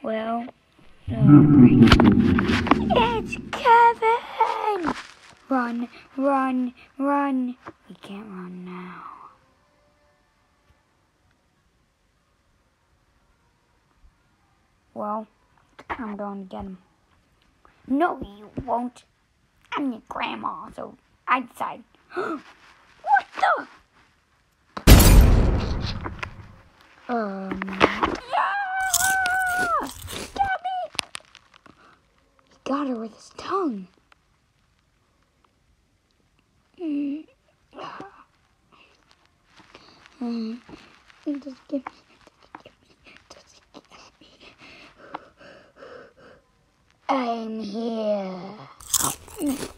Well, it's Kevin! Run, run, run. We can't run now. Well, I'm going to get him. No, you won't. I'm your grandma, so I decide. What the? Yeah! Got me! He got her with his tongue. It doesn't get me. I'm here.